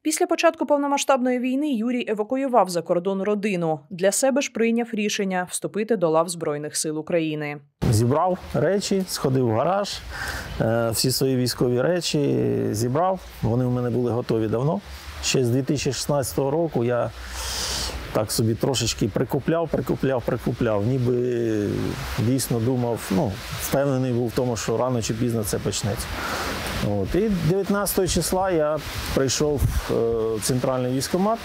Після початку повномасштабної війни Юрій евакуював за кордон родину. Для себе ж прийняв рішення вступити до лав Збройних сил України. Зібрав речі, сходив в гараж, всі свої військові речі зібрав. Вони в мене були готові давно. Ще з 2016 року я так собі трошечки прикупляв. Ніби дійсно думав, впевнений був в тому, що рано чи пізно це почнеться. І 19 числа я прийшов в центральний військкомат,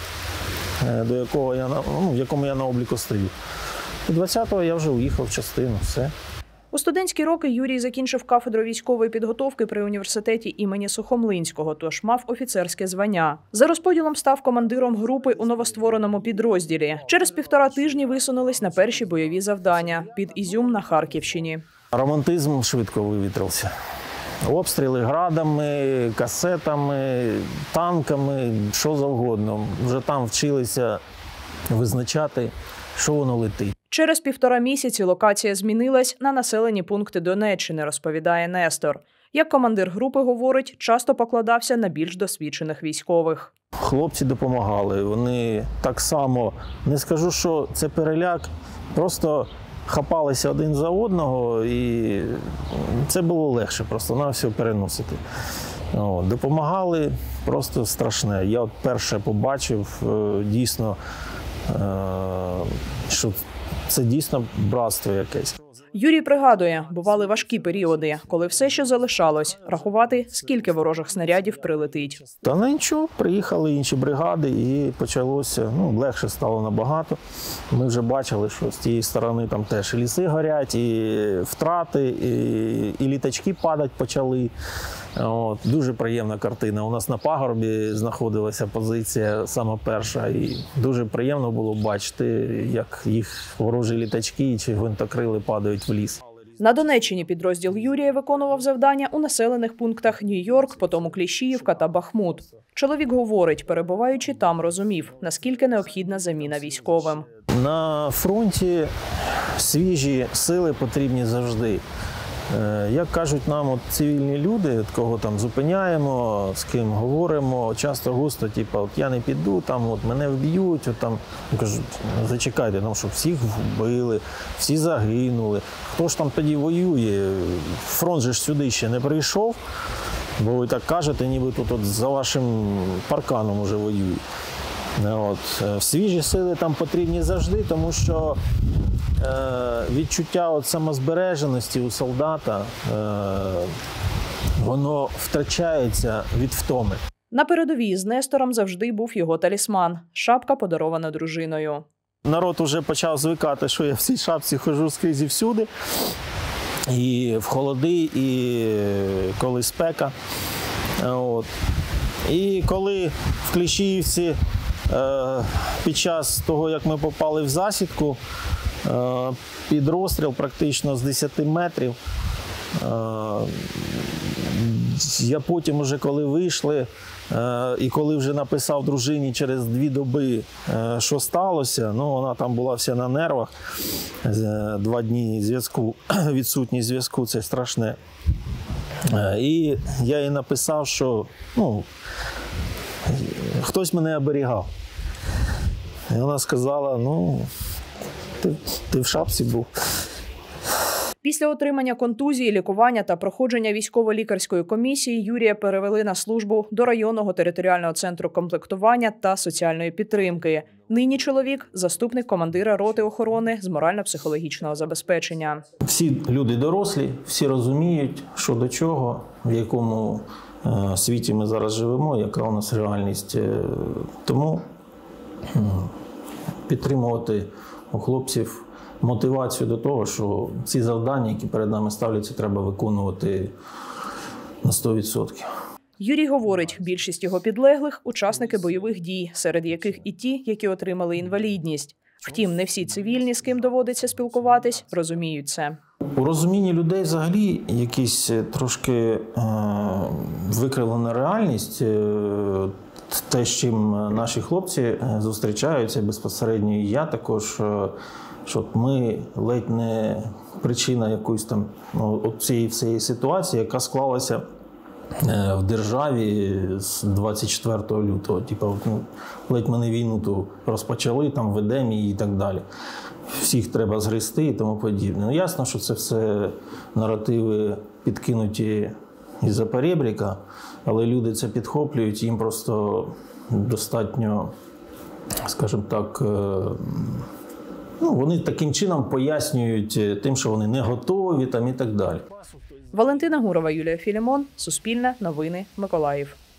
в якому я на обліку стою. І 20-го я вже уїхав в частину, все. У студентські роки Юрій закінчив кафедру військової підготовки при університеті імені Сухомлинського, тож мав офіцерське звання. За розподілом став командиром групи у новоствореному підрозділі. Через 1,5 тижні висунулись на перші бойові завдання під Ізюм на Харківщині. Романтизм швидко вивітрився. Обстріли градами, касетами, танками, що завгодно. Вже там вчилися визначати, що воно летить. Через 1,5 місяці локація змінилась на населені пункти Донеччини, розповідає Нестор. Як командир групи говорить, часто покладався на більш досвідчених військових. Хлопці допомагали, вони так само, не скажу, що це переляк, просто хапалися один за одного і це було легше просто на все переносити. Допомагали просто страшне. Я перше побачив дійсно, що це дійсно братство якесь. Юрій пригадує, бували важкі періоди, коли все, що залишалось, рахувати, скільки ворожих снарядів прилетить. Та нічого, приїхали інші бригади і почалося, легше стало набагато. Ми вже бачили, що з тієї сторони там теж і ліси горять, і втрати, і літачки падати почали. Дуже приємна картина. У нас на пагорбі знаходилася позиція сама перша, і дуже приємно було бачити, як їх ворожі літачки чи гвинтокрили падають в ліс. На Донеччині підрозділ Юрія виконував завдання у населених пунктах Нью-Йорк, потім Кліщіївка та Бахмут. Чоловік говорить, перебуваючи там, розумів, наскільки необхідна заміна військовим. На фронті свіжі сили потрібні завжди. Як кажуть нам цивільні люди, кого там зупиняємо, з ким говоримо, часто-густо, я не піду, мене вб'ють, кажуть, зачекайте, щоб всіх вбили, всі загинули. Хто ж там тоді воює? Фронт же ж сюди ще не прийшов, бо ви так кажете, ніби тут за вашим парканом вже воюють. Свіжі сили там потрібні завжди, тому що відчуття самозбереженості у солдата, воно втрачається від втоми. На передовій з Нестором завжди був його талісман – шапка, подарована дружиною. Народ вже почав звикати, що я в цій шапці ходжу скрізь і всюди. І в холоди, і коли спека. І коли в Кліщіївці під час того, як ми попали в засідку, під розстріл практично з 10 метрів. Я потім, уже коли вийшли, і коли вже написав дружині через 2 доби, що сталося, вона там була вся на нервах, 2 дні зв'язку, відсутність зв'язку, це страшне. І я їй написав, що хтось мене оберігав. І вона сказала, ти в шапці був. Після отримання контузії, лікування та проходження військово-лікарської комісії Юрія перевели на службу до районного територіального центру комплектування та соціальної підтримки. Нині чоловік – заступник командира роти охорони з морально-психологічного забезпечення. Всі люди дорослі, всі розуміють, що до чого, в якому світі ми зараз живемо, яка у нас реальність. Тому підтримувати у хлопців мотивацію до того, що ці завдання, які перед нами ставляться, треба виконувати на 100%. Юрій говорить, більшість його підлеглих – учасники бойових дій, серед яких і ті, які отримали інвалідність. Втім, не всі цивільні, з ким доводиться спілкуватись, розуміють це. У розумінні людей взагалі якісь трошки викривлена реальність. Те, з чим наші хлопці зустрічаються безпосередньо, і я також, що ми ледь не причина якоїсь там цієї всієї ситуації, яка склалася в державі з 24 лютого. Типу, ледь ми не війну ту розпочали, там ведемо її і так далі. Всіх треба згрести і тому подібне. Ну, ясно, що це все наративи підкинуті із-за перебріка, але люди це підхоплюють, їм просто достатньо, скажімо так, вони таким чином пояснюють тим, що вони не готові там, і так далі. Валентина Гурова, Юлія Філімон, Суспільне, Новини, Миколаїв.